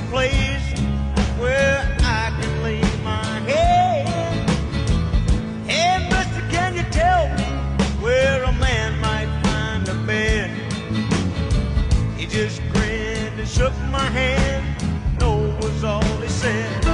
place where I can lay my head. Hey, mister, can you tell me where a man might find a bed? He just grinned and shook my hand. No was all he said.